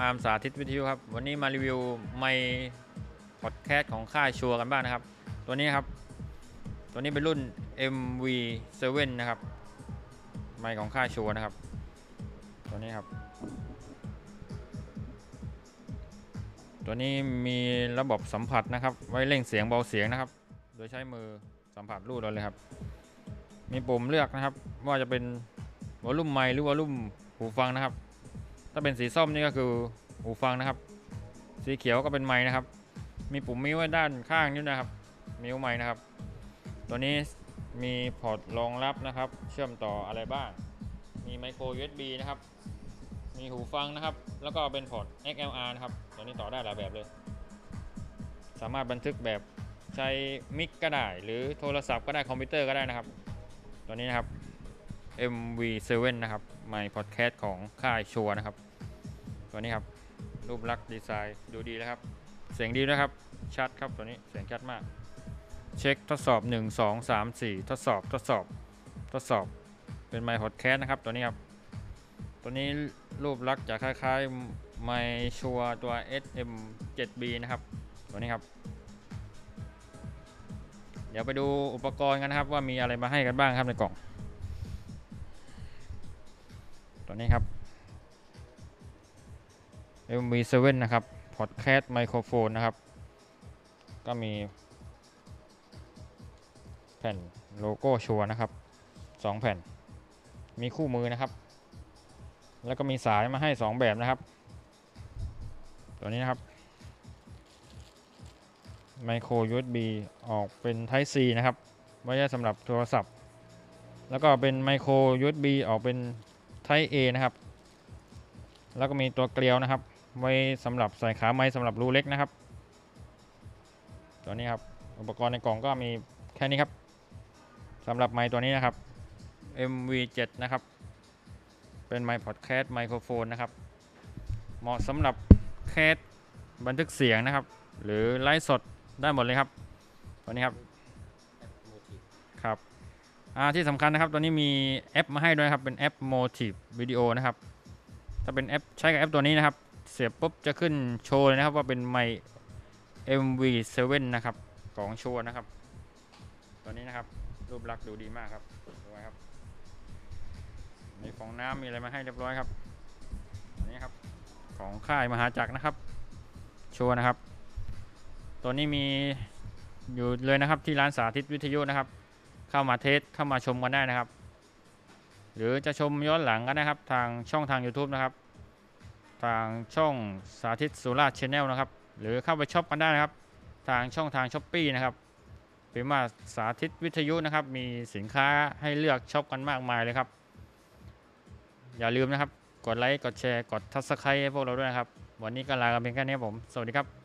ามสาธิตวิทยุครับวันนี้มารีวิวไมค์พอดแคสต์ของค่ายชัวร์กันบ้างนะครับตัวนี้ครับตัวนี้เป็นรุ่น MV7 นะครับไมค์ของค่ายชัวร์นะครับตัวนี้ครับตัวนี้มีระบบสัมผัสนะครับไว้เร่งเสียงเบาเสียงนะครับโดยใช้มือสัมผัสรูดเลยครับมีปุ่มเลือกนะครับว่าจะเป็นวอลลุ่มไมค์หรือวอลลุ่มหูฟังนะครับถ้าเป็นสีส้มนี่ก็คือหูฟังนะครับสีเขียวก็เป็นไมค์นะครับมีปุ่มมิวไว้ด้านข้างนี่นะครับมิวไมค์นะครับตัวนี้มีพอร์ตรองรับนะครับเชื่อมต่ออะไรบ้างมีไมโคร USB นะครับมีหูฟังนะครับแล้วก็เป็นพอร์ต XLR นะครับตัวนี้ต่อได้หลายแบบเลยสามารถบันทึกแบบใช้มิกก็ได้หรือโทรศัพท์ก็ได้คอมพิวเตอร์ก็ได้นะครับตัวนี้นะครับ MV7 นะครับไมค์พอดแคสต์ของค่ายชัวร์นะครับตัวนี้ครับรูปลักษณ์ดีไซน์ดูดีแล้วครับเสียงดีนะครับชัดครับตัวนี้เสียงชัดมากเช็คทดสอบ1 2 3 4ทดสอบเป็นไมค์พอดแคสต์นะครับตัวนี้ครับตัวนี้รูปลักษณ์จะคล้ายๆไมค์ชัวร์ตัว SM7B นะครับตัวนี้ครับเดี๋ยวไปดูอุปกรณ์กันนะครับว่ามีอะไรมาให้กันบ้างครับในกล่องตัวนี้ครับ MV7 นะครับพอดแคสต์ไมโครโฟนนะครับก็มีแผ่นโลโก้ชัวร์นะครับ2แผ่นมีคู่มือนะครับแล้วก็มีสายมาให้2แบบนะครับตัวนี้นะครับไมโคร USB ออกเป็น Type C นะครับไว้สำหรับโทรศัพท์แล้วก็เป็นไมโคร USB ออกเป็น Type A นะครับแล้วก็มีตัวเกลียวนะครับไว้สำหรับใส่ขาไม้สำหรับรูเล็กนะครับตัวนี้ครับอุปกรณ์ในกล่องก็มีแค่นี้ครับสำหรับไมค์ตัวนี้นะครับ MV7 นะครับเป็นไมค์พอดแคสต์ไมโครโฟนนะครับเหมาะสำหรับแคสบันทึกเสียงนะครับหรือไลฟ์สดได้หมดเลยครับตัวนี้ครับครับที่สำคัญนะครับตัวนี้มีแอปมาให้ด้วยครับเป็นแอป Motive Video นะครับถ้าเป็นแอปใช้กับแอปตัวนี้นะครับเสียบปุ๊บจะขึ้นโชว์เลยนะครับว่าเป็นไมค์ MV7 นะครับของชัวร์นะครับตัวนี้นะครับรูปลักษณ์ดูดีมากครับดูไว้ครับมีฟองน้ำมีอะไรมาให้เรียบร้อยครับอันนี้ครับของค่ายมหาจักรนะครับชัวร์นะครับตัวนี้มีอยู่เลยนะครับที่ร้านสาธิตวิทยุนะครับเข้ามาเทสเข้ามาชมกันได้นะครับหรือจะชมย้อนหลังกันนะครับทางช่องทาง YouTube นะครับทางช่องสาธิตสุราษฎร์ Channel นะครับหรือเข้าไปช็อปกันได้นะครับทางช่องทาง Shopee นะครับเป็นว่าสาธิตวิทยุนะครับมีสินค้าให้เลือกช็อปกันมากมายเลยครับอย่าลืมนะครับกดไลค์กดแชร์กด Subscribe ให้พวกเราด้วยนะครับวันนี้ก็ลากันเพียงแค่นี้ผมสวัสดีครับ